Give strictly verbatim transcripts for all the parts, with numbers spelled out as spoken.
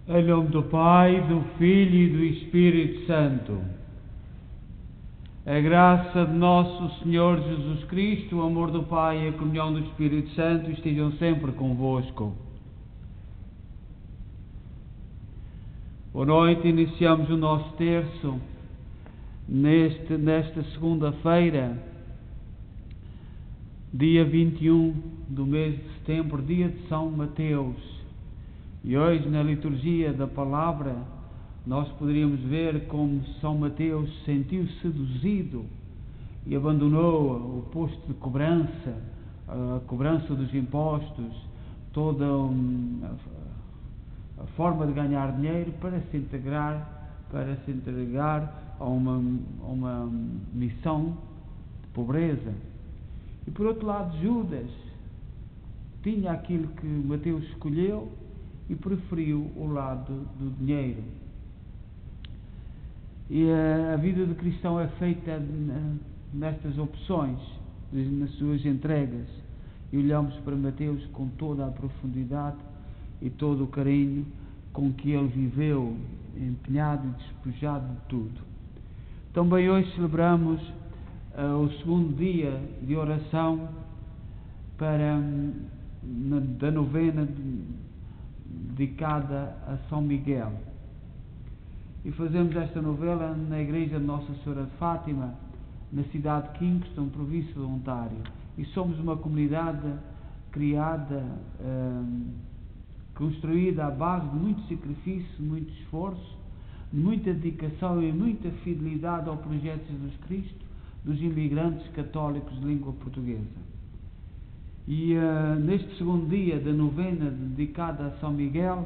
Em nome do Pai, do Filho e do Espírito Santo. A graça de nosso Senhor Jesus Cristo, o amor do Pai e a comunhão do Espírito Santo estejam sempre convosco. Boa noite, iniciamos o nosso terço neste, nesta segunda-feira, dia vinte e um do mês de setembro, dia de São Mateus. E hoje, na liturgia da palavra, nós poderíamos ver como São Mateus se sentiu seduzido e abandonou o posto de cobrança, a cobrança dos impostos, toda a forma de ganhar dinheiro para se integrar, para se entregar a uma, a uma missão de pobreza. E por outro lado, Judas tinha aquilo que Mateus escolheu e preferiu o lado do dinheiro. E a, a vida do cristão é feita nestas opções, nas suas entregas. E olhamos para Mateus com toda a profundidade e todo o carinho com que ele viveu, empenhado e despojado de tudo. Também hoje celebramos uh, o segundo dia de oração para, na, da novena de, dedicada a São Miguel. E fazemos esta novela na igreja de Nossa Senhora de Fátima, na cidade de Kingston, província de Ontário. E somos uma comunidade criada, eh, construída à base de muito sacrifício, muito esforço, de muita dedicação e muita fidelidade ao projeto de Jesus Cristo dos imigrantes católicos de língua portuguesa. E uh, neste segundo dia da novena dedicada a São Miguel,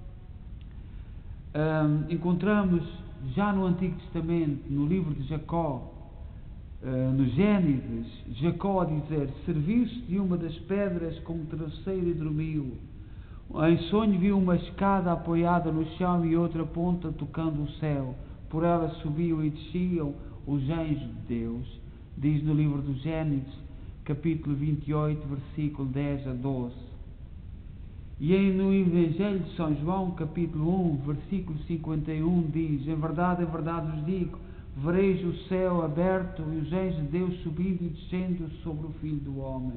uh, encontramos já no Antigo Testamento, no livro de Jacó, uh, no Gênesis, Jacó a dizer: serviu-se de uma das pedras como travesseiro e dormiu. Em sonho viu uma escada apoiada no chão e outra ponta tocando o céu. Por ela subiam e desciam os anjos de Deus. Diz no livro do Gênesis, capítulo vinte e oito, versículo dez a doze. E aí no Evangelho de São João, capítulo um, versículo cinquenta e um, diz: em verdade, em verdade vos digo, vereis o céu aberto e os anjos de Deus subindo e descendo sobre o Filho do Homem.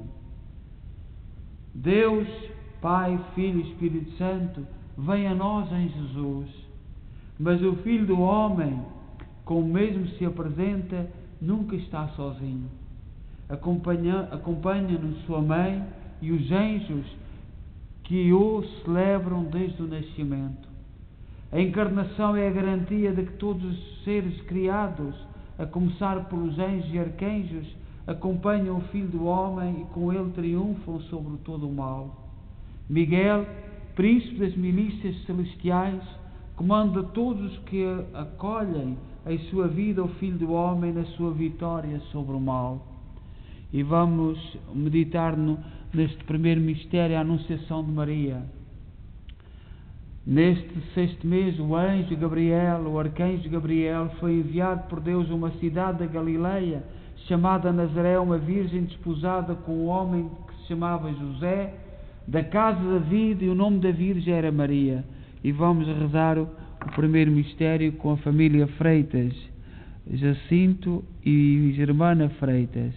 Deus, Pai, Filho e Espírito Santo, vem a nós em Jesus. Mas o Filho do Homem, como mesmo se apresenta, nunca está sozinho. Acompanha, acompanha-nos sua mãe e os anjos que o celebram desde o nascimento. A encarnação é a garantia de que todos os seres criados, a começar pelos anjos e arcanjos, acompanham o Filho do Homem e com ele triunfam sobre todo o mal. Miguel, príncipe das milícias celestiais, comanda todos os que acolhem em sua vida o Filho do Homem na sua vitória sobre o mal. E vamos meditar no, neste primeiro mistério, a Anunciação de Maria. Neste sexto mês, o anjo Gabriel, o arcanjo Gabriel, foi enviado por Deus a uma cidade da Galileia, chamada Nazaré, uma virgem desposada com um homem que se chamava José, da casa de David, e o nome da virgem era Maria. E vamos rezar o, o primeiro mistério com a família Freitas, Jacinto e Germana Freitas.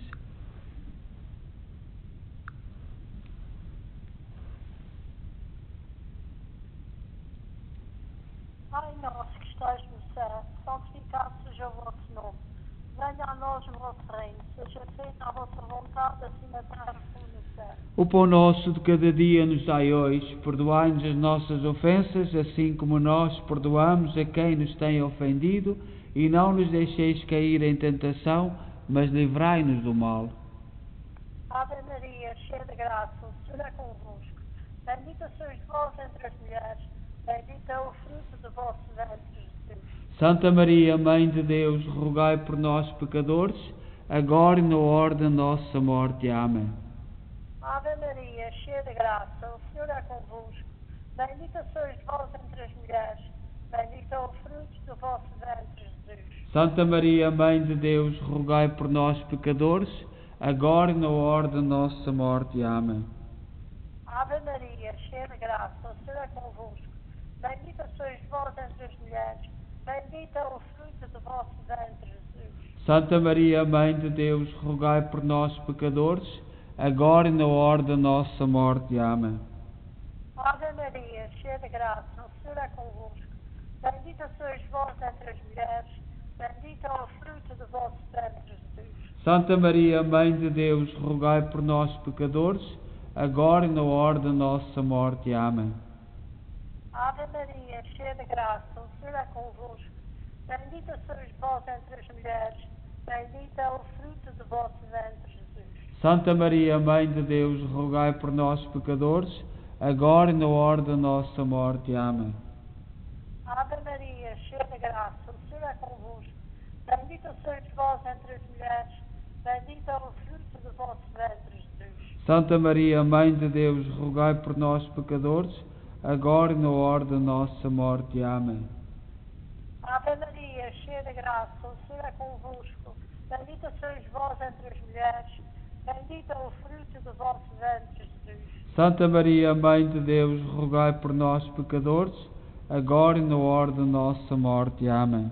Pai nosso que estais no céu, santificado seja o vosso nome. Venha a nós o vosso reino, seja feita a vossa vontade, assim na terra como no céu. O pão nosso de cada dia nos dai hoje, perdoai-nos as nossas ofensas, assim como nós perdoamos a quem nos tem ofendido, e não nos deixeis cair em tentação, mas livrai-nos do mal. Ave Maria, cheia de graça, o Senhor é convosco. Bendita sois vós entre as mulheres, bendito é o fruto do vosso ventre, Jesus. Santa Maria, Mãe de Deus, rogai por nós, pecadores, agora e na hora da nossa morte. Amém. Ave Maria, cheia de graça, o Senhor é convosco. Bendita sois vós entre as mulheres, bendito é o fruto do vosso ventre, Jesus. Santa Maria, Mãe de Deus, rogai por nós, pecadores, agora e na hora da nossa morte. Amém. Ave Maria, cheia de graça, o Senhor é convosco. Bendita mulheres. Bendito é o fruto do vosso ventre, Jesus. Santa Maria, Mãe de Deus, rogai por nós, pecadores, agora e na hora da nossa morte. Amém. Ave Maria, cheia de graça, o Senhor é convosco. Bendita sois vós entre as mulheres, bendito é o fruto do vosso ventre, Jesus. Santa Maria, Mãe de Deus, rogai por nós, pecadores, agora e na hora da nossa morte. Amém. Ave Maria, cheia de graça, o Senhor é convosco. Bendita sois vós entre as mulheres, bendito é o fruto do vosso ventre, Jesus. Santa Maria, Mãe de Deus, rogai por nós, pecadores, agora e na hora da nossa morte. Amém. Ave Maria, cheia de graça, o Senhor é convosco. Bendita sois vós entre as mulheres, bendito é o fruto do vosso ventre, Jesus. Santa Maria, Mãe de Deus, rogai por nós, pecadores, agora e na hora da nossa morte. Amém. Ave Maria, cheia de graça, o Senhor é convosco. Bendita sois vós entre as mulheres, bendito é o fruto do vosso ventre, Jesus. Santa Maria, Mãe de Deus, rogai por nós, pecadores, agora e na hora da nossa morte. Amém.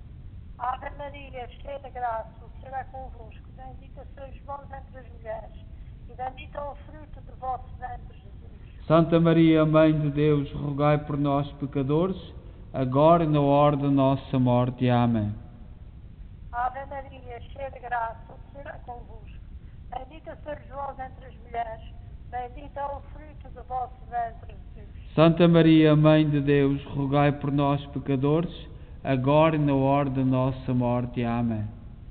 Ave Maria, cheia de graça, o Senhor é convosco. Bendita sois vós entre as mulheres, e bendito é o fruto do vosso ventre, Jesus. Santa Maria, Mãe de Deus, rogai por nós, pecadores, agora e na hora da nossa morte. Amém. Ave Maria, cheia de graça, o Senhor é convosco. Bendita sois vós entre as mulheres, bendito é o fruto do vosso ventre, Jesus. Santa Maria, Mãe de Deus, rogai por nós, pecadores, agora e na hora da nossa morte. Amém.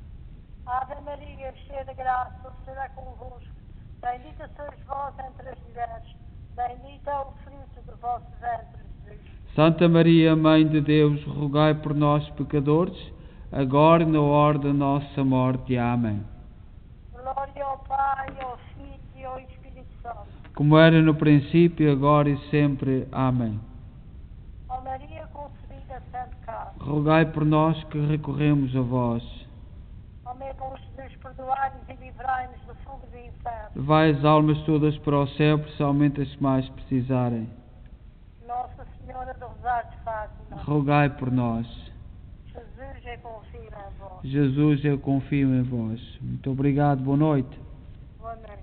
Ave Maria, cheia de graça, o Senhor é convosco. Bendita sois vós entre as mulheres, bendito é o fruto do vosso ventre, Jesus. Santa Maria, Mãe de Deus, rogai por nós, pecadores, agora e na hora da nossa morte. Amém. Glória ao Pai, ao Filho e ao Espírito Santo. Como era no princípio, agora e sempre. Amém. Ó Maria concebida sem pecado. Rogai por nós que recorremos a vós. Ó meu bom Jesus, perdoai-nos e livrai-nos do fogo do inferno. Levai as almas todas para o céu, principalmente as que mais precisarem. Nossa Senhora do Rosário de Fátima. Rogai por nós. Jesus, eu confio em vós. Jesus, eu confio em vós. Muito obrigado, boa noite. Boa noite.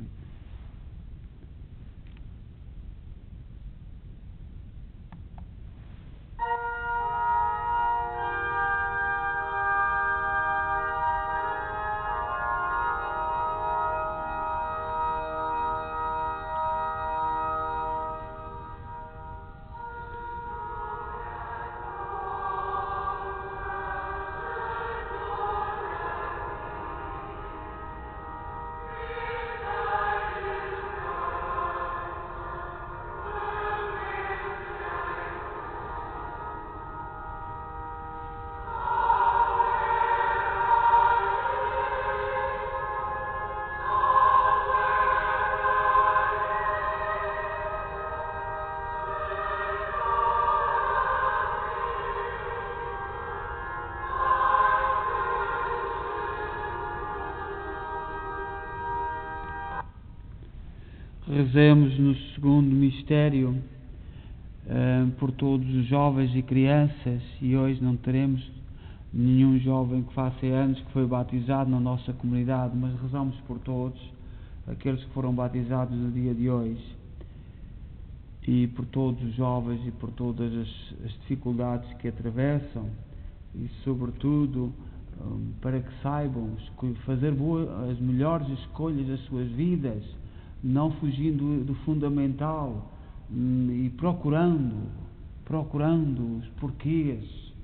Rezemos no segundo mistério uh, por todos os jovens e crianças, e hoje não teremos nenhum jovem que faça anos que foi batizado na nossa comunidade, mas rezamos por todos aqueles que foram batizados no dia de hoje, e por todos os jovens e por todas as, as dificuldades que atravessam, e sobretudo um, para que saibam fazer boas, as melhores escolhas das suas vidas, não fugindo do fundamental e procurando, procurando os porquês,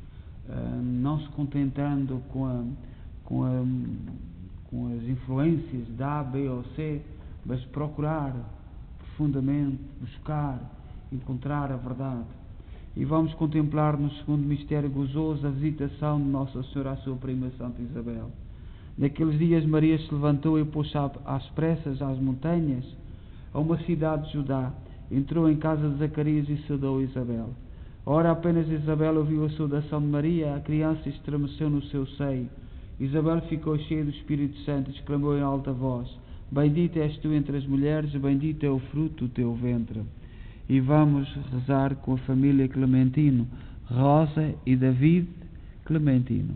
não se contentando com, a, com, a, com as influências da A, B ou C, mas procurar profundamente, buscar, encontrar a verdade. E vamos contemplar no segundo mistério gozoso a visitação de Nossa Senhora à sua prima Santa Isabel. Naqueles dias Maria se levantou e pôs-se às pressas às montanhas, a uma cidade de Judá. Entrou em casa de Zacarias e saudou Isabel. Ora, apenas Isabel ouviu a saudação de Maria, a criança estremeceu no seu seio. Isabel ficou cheia do Espírito Santo e exclamou em alta voz: Bendita és tu entre as mulheres, bendito é o fruto do teu ventre. E vamos rezar com a família Clementino, Rosa e David Clementino.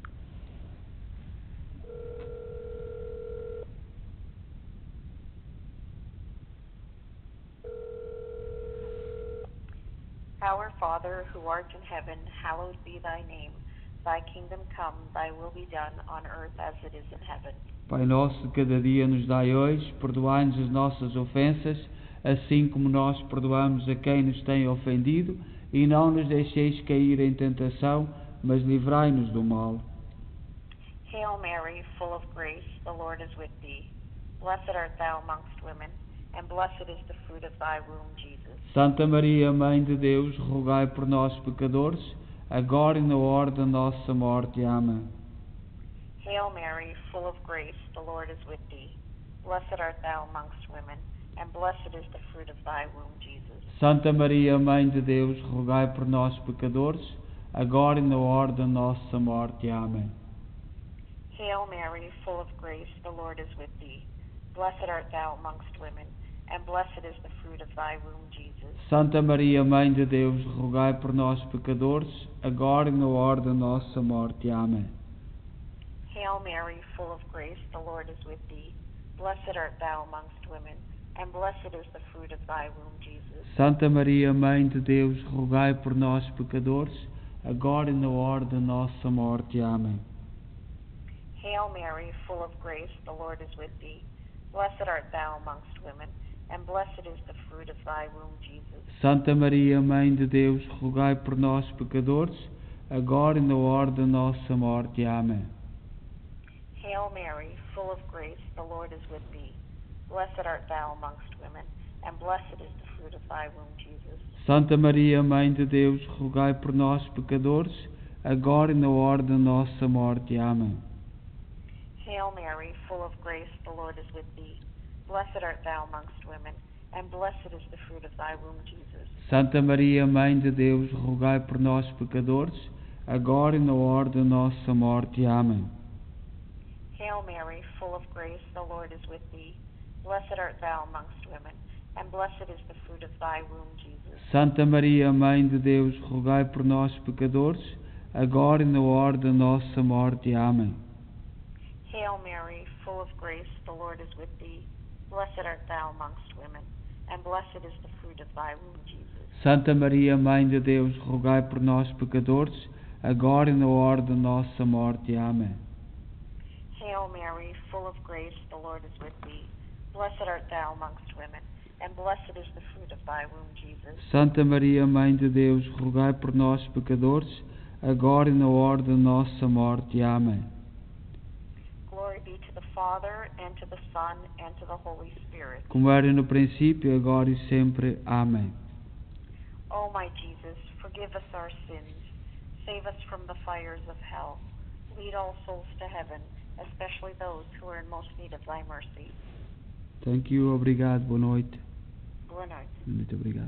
Our Father, who art in heaven, hallowed be thy name. Thy kingdom come, thy will be done on earth as it is in heaven. Pai nosso de cada dia nos dai hoje, perdoai-nos as nossas ofensas, assim como nós perdoamos a quem nos tem ofendido, e não nos deixeis cair em tentação, mas livrai-nos do mal. Hail Mary, full of grace, the Lord is with thee. Blessed art thou amongst women, and blessed is the fruit of thy womb, Jesus. Santa Maria, Mãe de Deus, rogai por nós pecadores, agora e na hora da nossa morte. Amém. Hail Mary, full of grace, the Lord is with thee. Blessed art thou amongst women, and blessed is the fruit of thy womb, Jesus. Santa Maria, Mãe de Deus, rogai por nós pecadores, agora e na hora da nossa morte. Amém. Hail Mary, full of grace, the Lord is with thee. Blessed art thou amongst women, and blessed is the fruit of thy womb, Jesus. Santa Maria, Mãe de Deus, rogai por nós pecadores, agora e na hora da nossa morte. Amém. Hail Mary, full of grace, the Lord is with thee. Blessed art thou amongst women, and blessed is the fruit of thy womb, Jesus. Santa Maria, Mãe de Deus, rogai por nós pecadores, agora e na hora da nossa morte. Amém. Hail Mary, full of grace, the Lord is with thee. Blessed art thou amongst women, and blessed is the fruit of thy womb, Jesus. Santa Maria, Mãe de Deus, rogai por nós pecadores, agora e na hora da nossa morte. Amém. Hail Mary, full of grace, the Lord is with thee. Blessed art thou amongst women, and blessed is the fruit of thy womb, Jesus. Santa Maria, Mãe de Deus, rogai por nós pecadores, agora e na hora da nossa morte. Amém. Hail Mary, full of grace, the Lord is with thee. Blessed art thou amongst women, and blessed is the fruit of thy womb, Jesus. Santa Maria, Mãe de Deus, rogai por nós pecadores, agora e na hora da nossa morte. Amém. Hail Mary, full of grace, the Lord is with thee. Blessed art thou amongst women, and blessed is the fruit of thy womb, Jesus. Santa Maria, Mãe de Deus, rogai por nós pecadores, agora e na hora da nossa morte. Amém. Hail Mary, full of grace, the Lord is with thee. Blessed art thou amongst women, and blessed is the fruit of thy womb, Jesus. Santa Maria, Mãe de Deus, rogai por nós pecadores, agora e na hora da nossa morte. Amém. Hail Mary, full of grace, the Lord is with thee. Blessed art thou amongst women, and blessed is the fruit of thy womb, Jesus. Santa Maria, Mãe de Deus, rogai por nós pecadores, agora e na hora da nossa morte. Amém. Glory be to the Father, and to the Son, and to the Holy Spirit. Como era no princípio, agora e sempre. Amém. O my Jesus, forgive us our sins, save us from the fires of hell, lead all souls to heaven, especially those who are in most need of thy mercy. Thank you, obrigado, boa noite. Boa noite. Muito obrigado.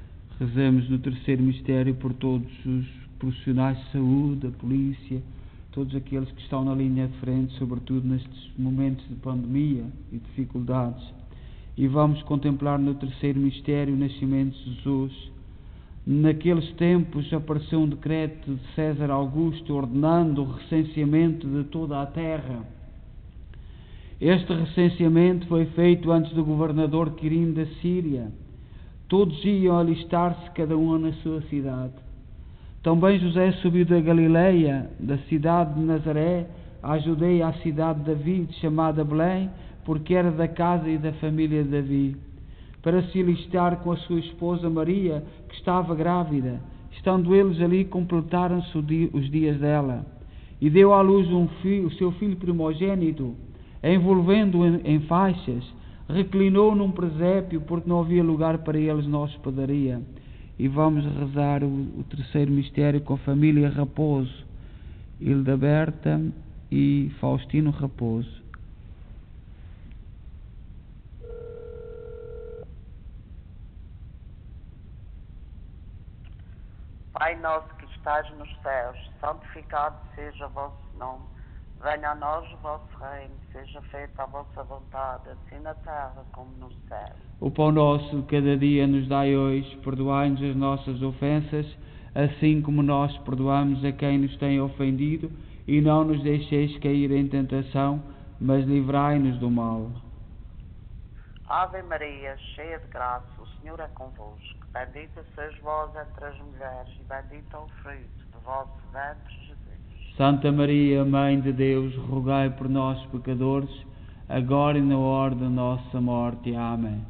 Rezamos no terceiro mistério por todos os profissionais de saúde, a polícia, todos aqueles que estão na linha de frente, sobretudo nestes momentos de pandemia e dificuldades. E vamos contemplar no terceiro mistério o nascimento de Jesus. Naqueles tempos apareceu um decreto de César Augusto ordenando o recenseamento de toda a terra. Este recenseamento foi feito antes do governador Quirim da Síria. Todos iam alistar-se, cada um na sua cidade. Também José subiu da Galileia, da cidade de Nazaré, à Judeia, à cidade de Davi, chamada Belém, porque era da casa e da família de Davi, para se alistar com a sua esposa Maria, que estava grávida. Estando eles ali, completaram-se os dias dela. E deu à luz um filho, o seu filho primogênito, envolvendo-o em, em faixas, reclinou num presépio, porque não havia lugar para eles na hospedaria. E vamos rezar o, o terceiro mistério com a família Raposo, Hilda Berta e Faustino Raposo. Pai nosso que estás nos céus, santificado seja o vosso nome. Venha a nós o vosso reino, seja feita a vossa vontade, assim na terra como no céu. O pão nosso de cada dia nos dai hoje, perdoai-nos as nossas ofensas, assim como nós perdoamos a quem nos tem ofendido, e não nos deixeis cair em tentação, mas livrai-nos do mal. Ave Maria, cheia de graça, o Senhor é convosco. Bendita sois vós entre as mulheres, e bendito é o fruto do vosso ventre, Jesus. Santa Maria, Mãe de Deus, rogai por nós, pecadores, agora e na hora da nossa morte. Amém.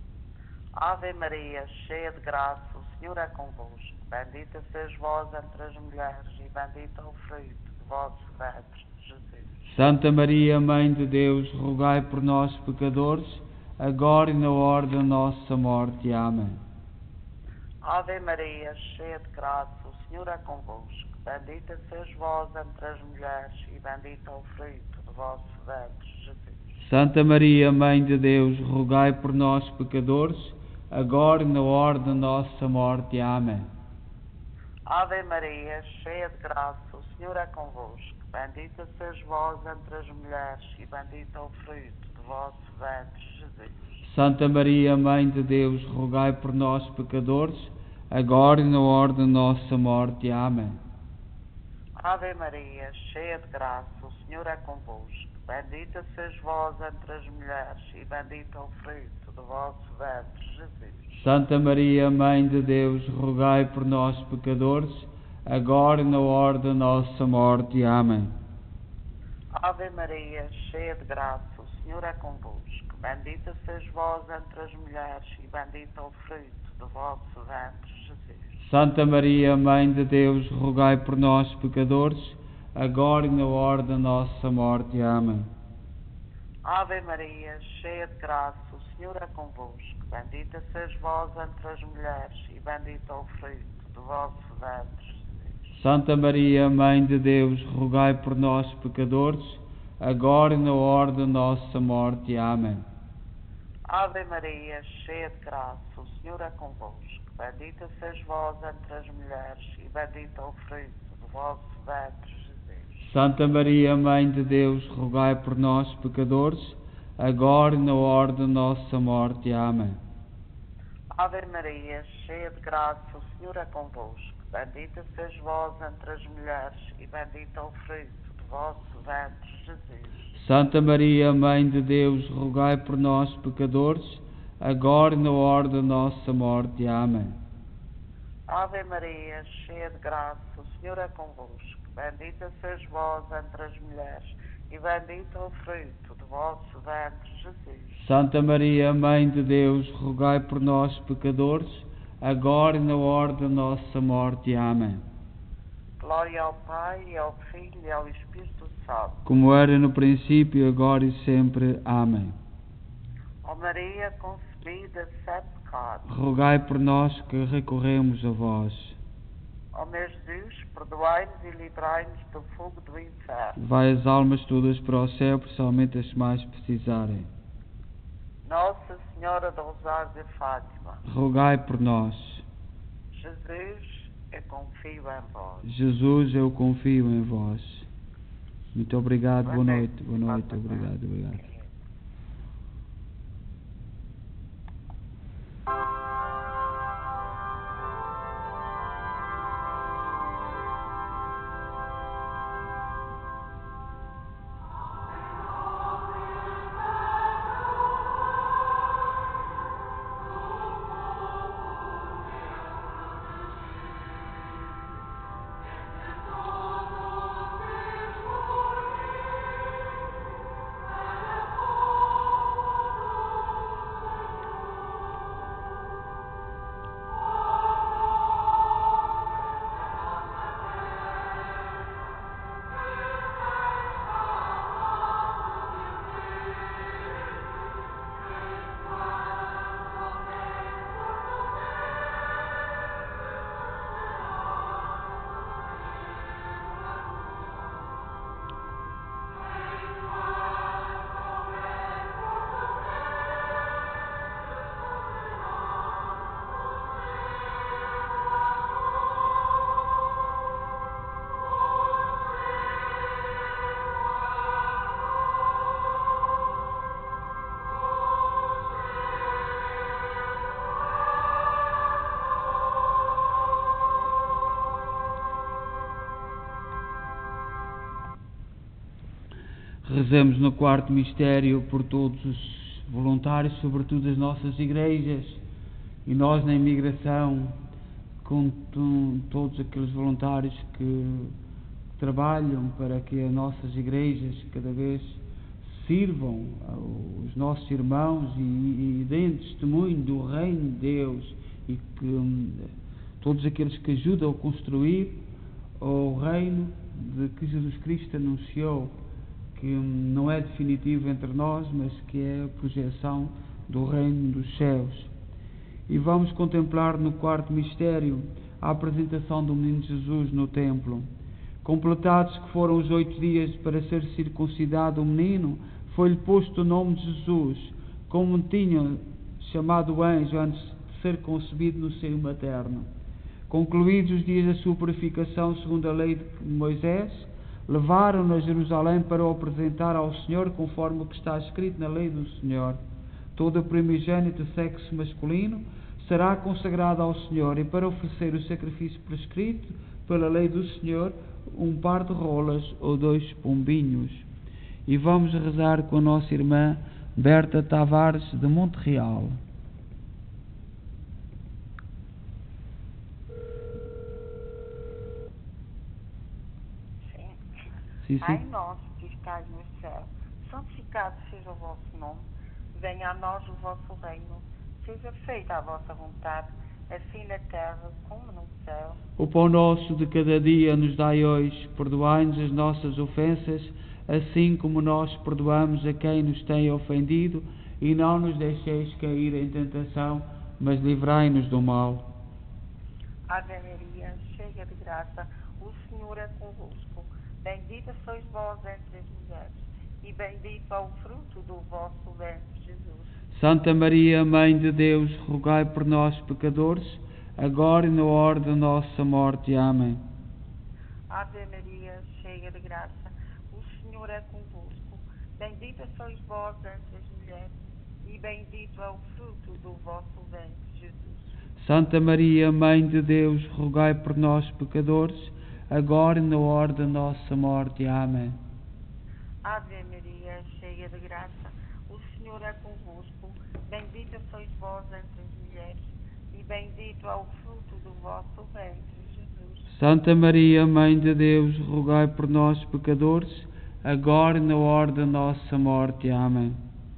Ave Maria, cheia de graça, o Senhor é convosco. Bendita sois vós entre as mulheres, e bendito é o fruto do vosso ventre, Jesus. Santa Maria, Mãe de Deus, rogai por nós, pecadores, agora e na hora da nossa morte. Amém. Ave Maria, cheia de graça, o Senhor é convosco. Bendita sois vós entre as mulheres, e bendito é o fruto do vosso ventre, Jesus. Santa Maria, Mãe de Deus, rogai por nós, pecadores, agora e na hora da nossa morte. Amém. Ave Maria, cheia de graça, o Senhor é convosco. Bendita sois vós entre as mulheres, e bendito é o fruto do vosso ventre, Jesus. Santa Maria, Mãe de Deus, rogai por nós, pecadores, agora e na hora da nossa morte. Amém. Ave Maria, cheia de graça, o Senhor é convosco. Bendita sois vós entre as mulheres, e bendito é o fruto do vosso ventre, Jesus. Santa Maria, Mãe de Deus, rogai por nós, pecadores, agora e na hora da nossa morte. Amém. Ave Maria, cheia de graça, o Senhor é convosco. Bendita sois vós entre as mulheres, e bendito é o fruto do vosso ventre, Jesus. Santa Maria, Mãe de Deus, rogai por nós, pecadores, agora e na hora da nossa morte. Amém. Ave Maria, cheia de graça, o Senhor é convosco. Bendita sois vós entre as mulheres, e bendito é o fruto do vosso ventre, Jesus. Santa Maria, Mãe de Deus, rogai por nós, pecadores, agora e na hora da nossa morte. Amém. Ave Maria, cheia de graça, o Senhor é convosco. Bendita sois vós entre as mulheres, e bendito é o fruto do vosso ventre, Jesus. Santa Maria, Mãe de Deus, rogai por nós, pecadores, agora e na hora da nossa morte. Amém. Ave Maria, cheia de graça, o Senhor é convosco. Bendita sois vós entre as mulheres, e bendito é o fruto do vosso ventre, Jesus. Santa Maria, Mãe de Deus, rogai por nós, pecadores, agora e na hora da nossa morte. Amém. Ave Maria, cheia de graça, o Senhor é convosco. Bendita sois vós entre as mulheres, e bendito é o fruto do vosso ventre, Jesus. Santa Maria, Mãe de Deus, rogai por nós, pecadores, agora e na hora da nossa morte. Amém. Glória ao Pai, e ao Filho, e ao Espírito Santo. Como era no princípio, agora e sempre. Amém. Ó Maria, concebida sem pecado. Rogai por nós que recorremos a vós. Ó meu Jesus, perdoai-nos e livrai-nos do fogo do inferno. Vai as almas todas para o céu, principalmente as que mais precisarem. Nossa Senhora do Rosário de Fátima. Rogai por nós. Jesus, eu confio em vós. Jesus, eu confio em vós. Muito obrigado, boa noite, boa noite, obrigado, obrigado. Rezamos no quarto mistério por todos os voluntários, sobretudo as nossas igrejas, e nós na imigração, com todos aqueles voluntários que trabalham para que as nossas igrejas cada vez sirvam aos nossos irmãos e, e deem testemunho do reino de Deus, e que um, todos aqueles que ajudam a construir o reino de que Jesus Cristo anunciou, que não é definitivo entre nós, mas que é a projeção do reino dos céus. E vamos contemplar no quarto mistério a apresentação do menino Jesus no templo. Completados que foram os oito dias para ser circuncidado o menino, foi-lhe posto o nome de Jesus, como tinha chamado o anjo antes de ser concebido no seio materno. Concluídos os dias da sua purificação segundo a lei de Moisés, levaram-no a Jerusalém para o apresentar ao Senhor, conforme o que está escrito na lei do Senhor. Todo primogênito de sexo masculino será consagrado ao Senhor, e para oferecer o sacrifício prescrito pela lei do Senhor, um par de rolas ou dois pombinhos. E vamos rezar com a nossa irmã Berta Tavares de Monte Real. Sim, sim. Pai nosso que estais no céu, santificado seja o vosso nome, venha a nós o vosso reino, seja feita a vossa vontade, assim na terra como no céu. O pão nosso de cada dia nos dai hoje, perdoai-nos as nossas ofensas, assim como nós perdoamos a quem nos tem ofendido, e não nos deixeis cair em tentação, mas livrai-nos do mal. Ave Maria, cheia de graça, o Senhor é convosco. Bendita sois vós entre as mulheres, e bendito é o fruto do vosso ventre, Jesus. Santa Maria, Mãe de Deus, rogai por nós, pecadores, agora e na hora da nossa morte. Amém. Ave Maria, cheia de graça, o Senhor é convosco. Bendita sois vós entre as mulheres, e bendito é o fruto do vosso ventre, Jesus. Santa Maria, Mãe de Deus, rogai por nós, pecadores, agora e na hora da nossa morte. Amém. Ave Maria, cheia de graça, o Senhor é convosco. Bendita sois vós entre as mulheres, e bendito é o fruto do vosso ventre, Jesus. Santa Maria, Mãe de Deus, rogai por nós, pecadores, agora e na hora da nossa morte. Amém.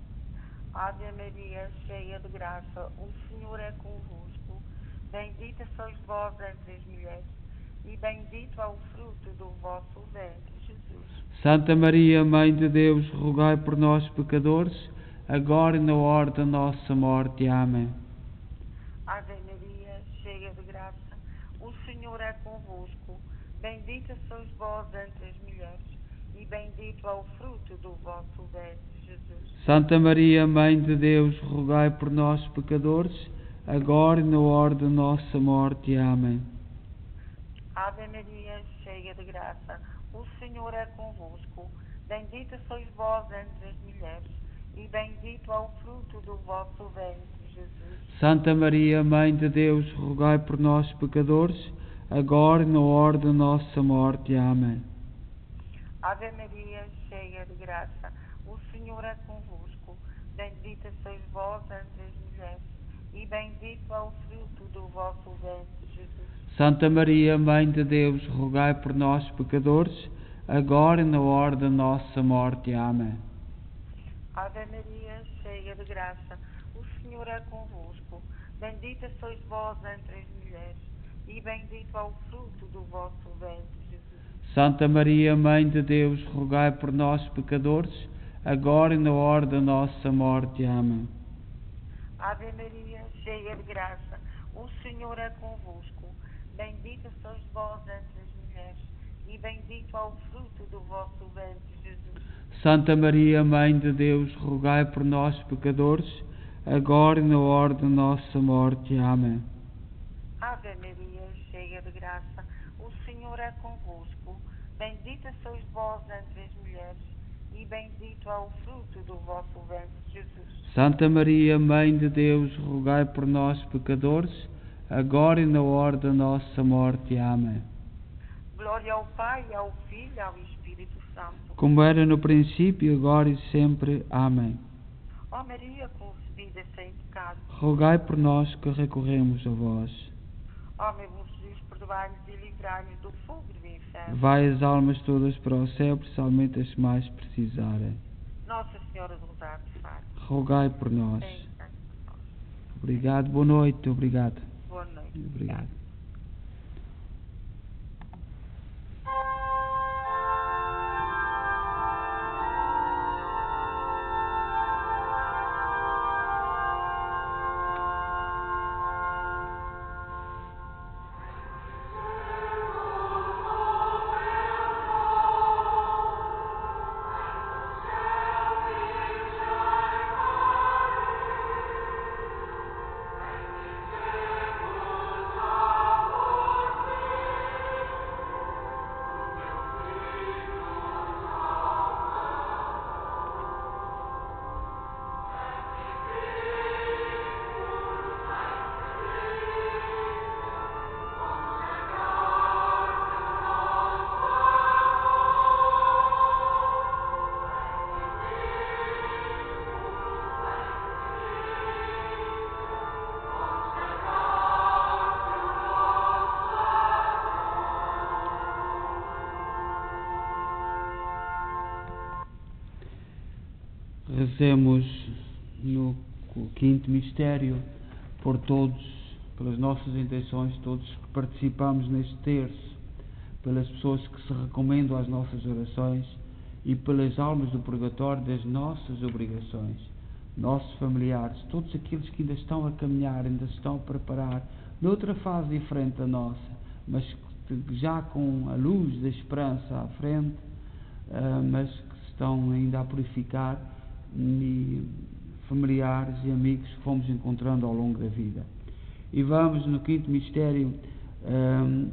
Ave Maria, cheia de graça, o Senhor é convosco. Bendita sois vós entre as mulheres, e bendito é o fruto do vosso ventre, Jesus. Santa Maria, Mãe de Deus, rogai por nós, pecadores, agora e na hora da nossa morte. Amém. Ave Maria, cheia de graça, o Senhor é convosco. Bendita sois vós entre as mulheres, e bendito é o fruto do vosso ventre, Jesus. Santa Maria, Mãe de Deus, rogai por nós, pecadores, agora e na hora da nossa morte. Amém. Ave Maria, cheia de graça, o Senhor é convosco. Bendita sois vós entre as mulheres, e bendito é o fruto do vosso ventre, Jesus. Santa Maria, Mãe de Deus, rogai por nós, pecadores, agora e na hora da nossa morte. Amém. Ave Maria, cheia de graça, o Senhor é convosco. Bendita sois vós entre as mulheres, e bendito é o fruto do vosso ventre, Jesus. Santa Maria, Mãe de Deus, rogai por nós, pecadores, agora e na hora da nossa morte. Amém. Ave Maria, cheia de graça, o Senhor é convosco. Bendita sois vós entre as mulheres, e bendito é o fruto do vosso ventre, Jesus. Santa Maria, Mãe de Deus, rogai por nós, pecadores, agora e na hora da nossa morte. Amém. Ave Maria, cheia de graça, o Senhor é convosco. Bendita sois vós entre as mulheres, e bendito é o fruto do vosso ventre, Jesus. Santa Maria, Mãe de Deus, rogai por nós, pecadores, agora e na hora da nossa morte. Amém. Ave Maria, cheia de graça, o Senhor é convosco. Bendita sois vós entre as mulheres, e bendito é o fruto do vosso ventre, Jesus. Santa Maria, Mãe de Deus, rogai por nós, pecadores, agora e na hora da nossa morte. Amém. Glória ao Pai, ao Filho e ao Espírito Santo. Como era no princípio, agora e sempre. Amém. Ó Maria, concebida sem pecado, Rogai por nós que recorremos a vós. ó meu bom Jesus, perdoai-nos e livrai-nos do fogo do inferno. Vai as almas todas para o céu, principalmente as que mais precisarem. Nossa Senhora do Rosário de Faro, Rogai por nós. tem por nós. Obrigado, boa noite, obrigado. Boa noite. Obrigado. Rezemos no quinto mistério por todos, pelas nossas intenções, todos que participamos neste terço, pelas pessoas que se recomendam às nossas orações e pelas almas do purgatório das nossas obrigações, nossos familiares, todos aqueles que ainda estão a caminhar, ainda se estão a preparar noutra fase diferente da nossa, mas já com a luz da esperança à frente, mas que estão ainda a purificar, e familiares e amigos que fomos encontrando ao longo da vida. E vamos no quinto mistério um,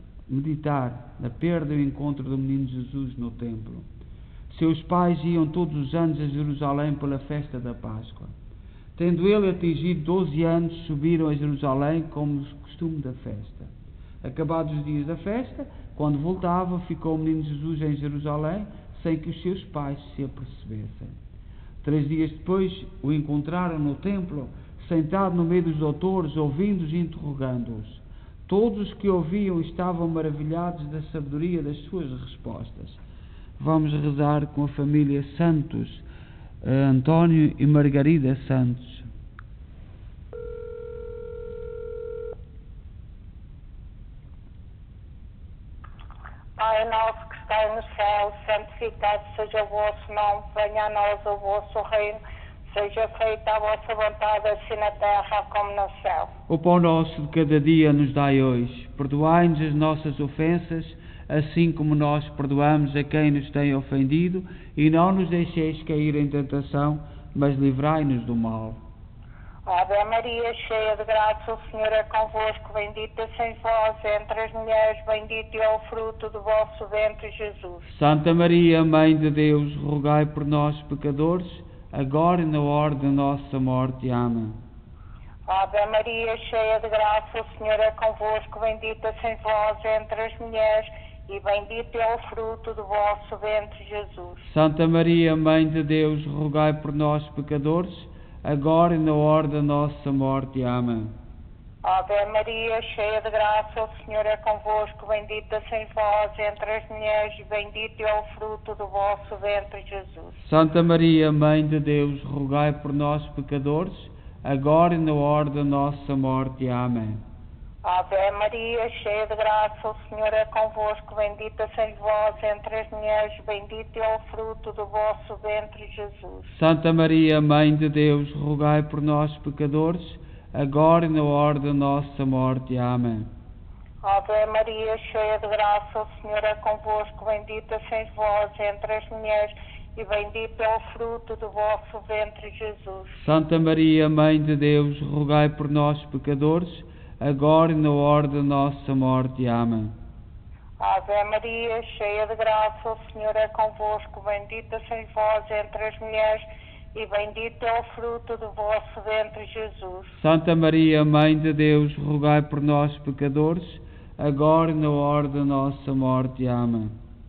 meditar na perda e o encontro do menino Jesus no templo. Seus pais iam todos os anos a Jerusalém pela festa da Páscoa. Tendo ele atingido doze anos, subiram a Jerusalém como costume da festa. Acabados os dias da festa, quando voltavam, ficou o menino Jesus em Jerusalém, sem que os seus pais se apercebessem. Três dias depois o encontraram no templo, sentado no meio dos doutores, ouvindo-os e interrogando-os. Todos os que ouviam estavam maravilhados da sabedoria das suas respostas. Vamos rezar com a família Santos, António e Margarida Santos. Pai nosso que estais no céu, santificado seja o vosso nome, venha a nós o vosso reino, seja feita a vossa vontade, assim na terra como no céu. O pão nosso de cada dia nos dai hoje. Perdoai-nos as nossas ofensas, assim como nós perdoamos a quem nos tem ofendido, e não nos deixeis cair em tentação, mas livrai-nos do mal. Ave Maria, cheia de graça, o Senhor é convosco. Bendita sois vós entre as mulheres, bendito é o fruto do vosso ventre, Jesus. Santa Maria, Mãe de Deus, rogai por nós, pecadores, agora e na hora da nossa morte. Amém. Ave Maria, cheia de graça, o Senhor é convosco. Bendita sois vós entre as mulheres, e bendito é o fruto do vosso ventre, Jesus. Santa Maria, Mãe de Deus, rogai por nós, pecadores, agora e na hora da nossa morte. Amém. Ave Maria, cheia de graça, o Senhor é convosco. Bendita sois vós entre as mulheres, e bendito é o fruto do vosso ventre, Jesus. Santa Maria, Mãe de Deus, rogai por nós, pecadores, agora e na hora da nossa morte. Amém. Ave Maria, cheia de graça, o Senhor é convosco. Bendita sois vós entre as mulheres, bendito é o fruto do vosso ventre, Jesus. Santa Maria, Mãe de Deus, rogai por nós, pecadores, agora e na hora da nossa morte. Amém. Ave Maria, cheia de graça, o Senhor é convosco. Bendita sois vós entre as mulheres, e bendito é o fruto do vosso ventre, Jesus. Santa Maria, Mãe de Deus, rogai por nós, pecadores, agora e na hora da nossa morte. Amém. Ave Maria, cheia de graça, o Senhor é convosco. Bendita sois vós entre as mulheres, e bendito é o fruto do vosso ventre, Jesus. Santa Maria, Mãe de Deus, rogai por nós, pecadores, agora e na hora da nossa morte. Amém.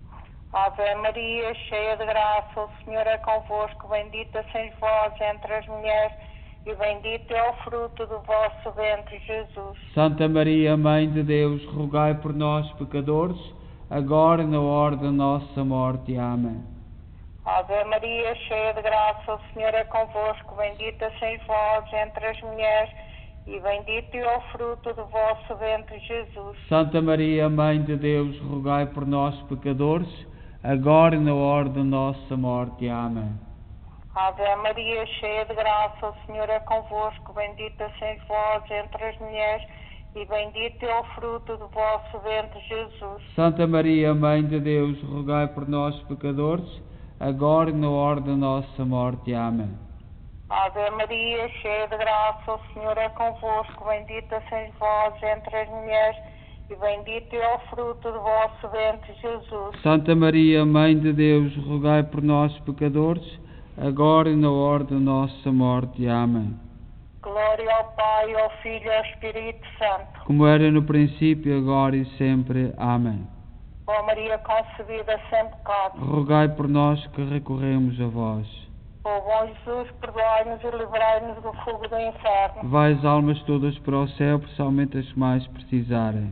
Ave Maria, cheia de graça, o Senhor é convosco. Bendita sois vós entre as mulheres, e bendito é o fruto do vosso ventre, Jesus. Santa Maria, Mãe de Deus, rogai por nós, pecadores, agora e na hora da nossa morte. Amém. Ave Maria, cheia de graça, o Senhor é convosco. Bendita sois vós entre as mulheres, e bendito é o fruto do vosso ventre, Jesus. Santa Maria, Mãe de Deus, rogai por nós, pecadores, agora e na hora da nossa morte. Amém. Ave Maria, cheia de graça, o Senhor é convosco. Bendita sois vós entre as mulheres, e bendito é o fruto do vosso ventre, Jesus. Santa Maria, Mãe de Deus, rogai por nós, pecadores, agora e na hora da nossa morte. Amém. Ave Maria, cheia de graça, o Senhor é convosco. Bendita sois vós entre as mulheres, e bendito é o fruto do vosso ventre, Jesus. Santa Maria, Mãe de Deus, rogai por nós, pecadores, agora e na hora da nossa morte. Amém. Glória ao Pai, ao Filho e ao Espírito Santo. Como era no princípio, agora e sempre. Amém. Ó Maria concebida sem pecado, Rogai por nós que recorremos a vós. ó bom Jesus, perdoai-nos e livrai-nos do fogo do inferno. Levai as almas todas para o céu, principalmente as que mais precisarem.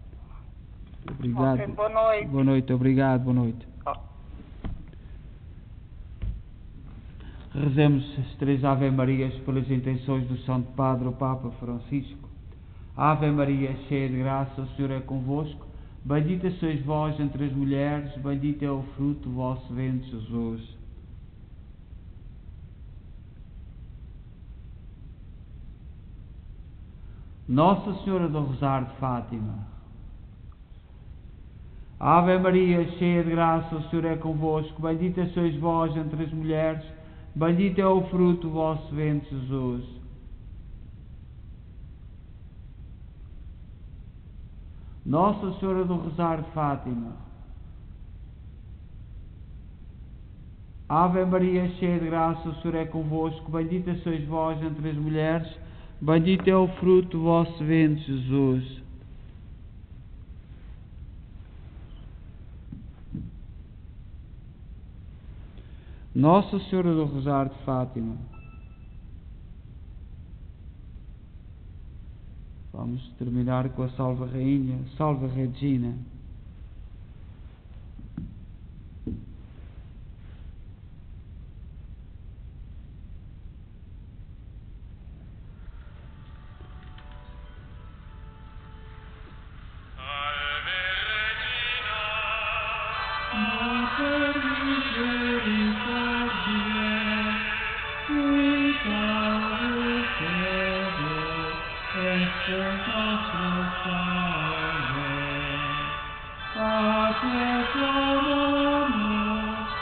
Obrigado. Ok, boa noite. Boa noite, obrigado, boa noite. Rezemos as três Ave Marias pelas intenções do Santo Padre, o Papa Francisco. Ave Maria, cheia de graça, o Senhor é convosco. Bendita sois vós entre as mulheres, bendito é o fruto do vosso ventre, Jesus. Nossa Senhora do Rosário de Fátima. Ave Maria, cheia de graça, o Senhor é convosco. Bendita sois vós entre as mulheres, bendito é o fruto do vosso ventre, Jesus. Nossa Senhora do Rosário de Fátima. Ave Maria, cheia de graça, o Senhor é convosco. Bendita sois vós entre as mulheres, bendito é o fruto do vosso ventre, Jesus. Nossa Senhora do Rosário de Fátima. Vamos terminar com a Salve Rainha, Salve Regina.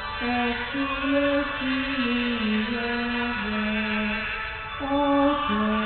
Oh,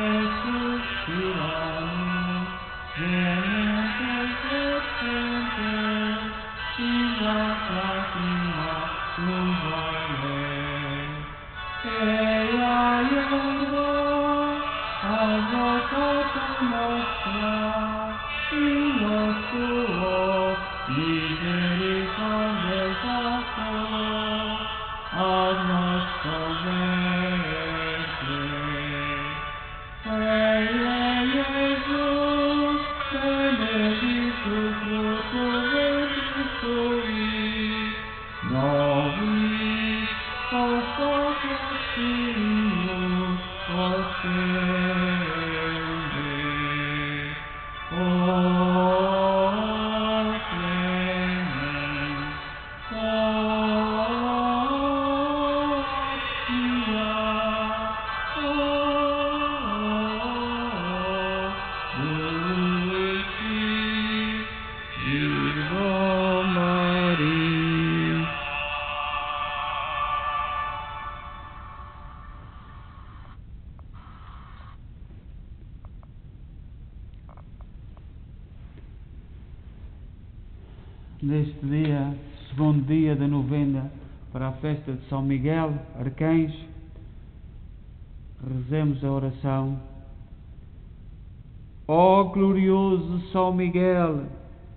neste dia, segundo dia da novena para a festa de São Miguel, Arcanjo, rezemos a oração. Ó glorioso São Miguel,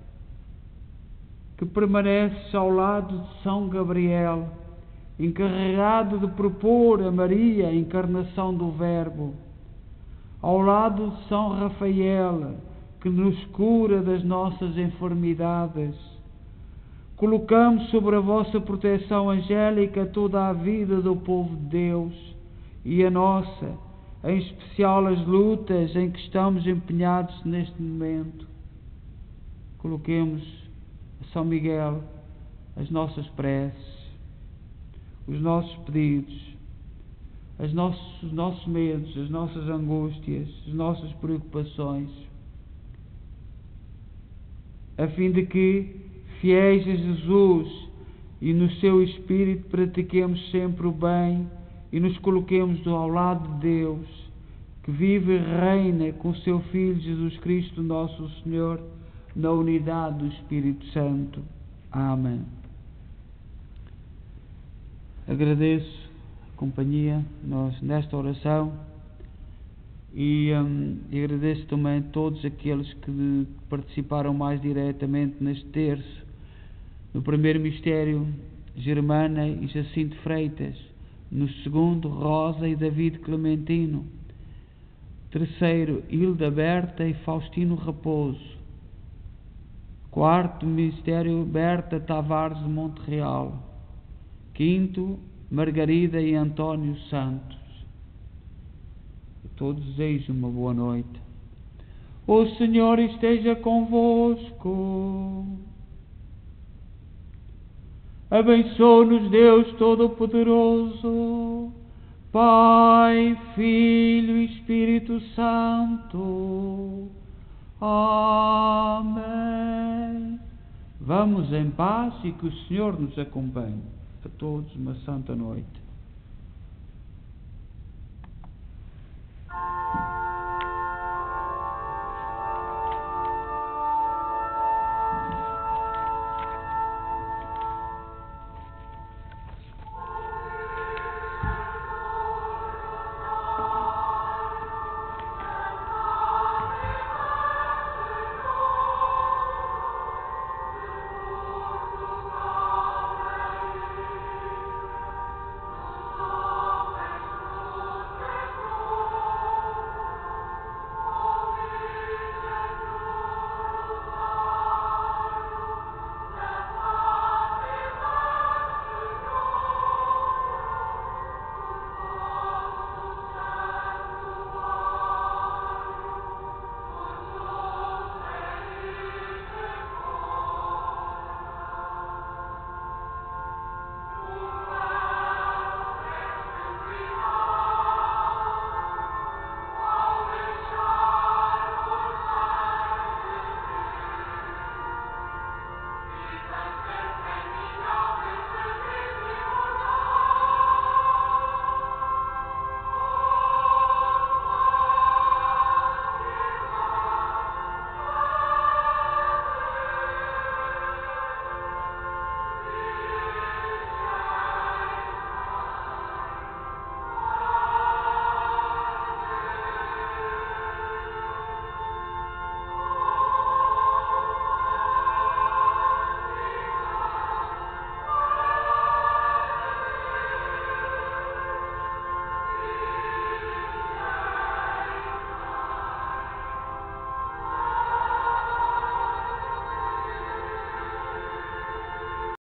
que permaneces ao lado de São Gabriel, encarregado de propor a Maria a encarnação do Verbo, ao lado de São Rafael, que nos cura das nossas enfermidades, colocamos sobre a vossa proteção angélica toda a vida do povo de Deus e a nossa, em especial as lutas em que estamos empenhados neste momento. Coloquemos a São Miguel as nossas preces, os nossos pedidos, as nossos, os nossos medos, as nossas angústias, as nossas preocupações, a fim de que, fiéis a Jesus e no seu Espírito, pratiquemos sempre o bem e nos coloquemos ao lado de Deus, que vive e reina com o seu Filho Jesus Cristo, nosso Senhor, na unidade do Espírito Santo. Amém. Agradeço a companhia nós, nesta oração e, hum, e agradeço também a todos aqueles que participaram mais diretamente neste terço. No primeiro mistério, Germana e Jacinto Freitas. No segundo, Rosa e David Clementino. Terceiro, Hilda Berta e Faustino Raposo. Quarto mistério, Berta Tavares de Monterreal. Quinto, Margarida e António Santos. A todos desejo uma boa noite. O Senhor esteja convosco. Abençoe-nos Deus Todo-Poderoso, Pai, Filho e Espírito Santo. Amém. Vamos em paz e que o Senhor nos acompanhe. A todos uma santa noite.